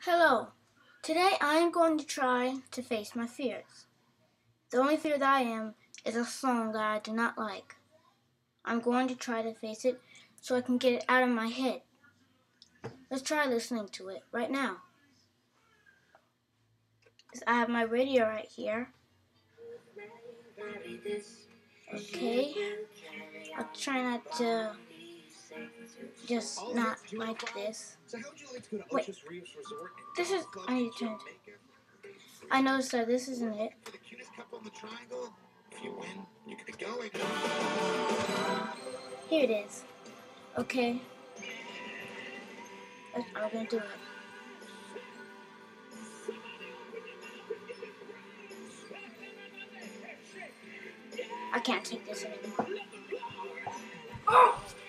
Hello. Today I am going to try to face my fears. The only fear that I am is a song that I do not like. I'm going to try to face it so I can get it out of my head. Let's try listening to it right now. I have my radio right here. Okay. I'll try not to just not like this. Wait. This is... I need to turn it. I noticed that this isn't it. Here it is. Okay. I'm gonna do it. I can't take this anymore. Oh!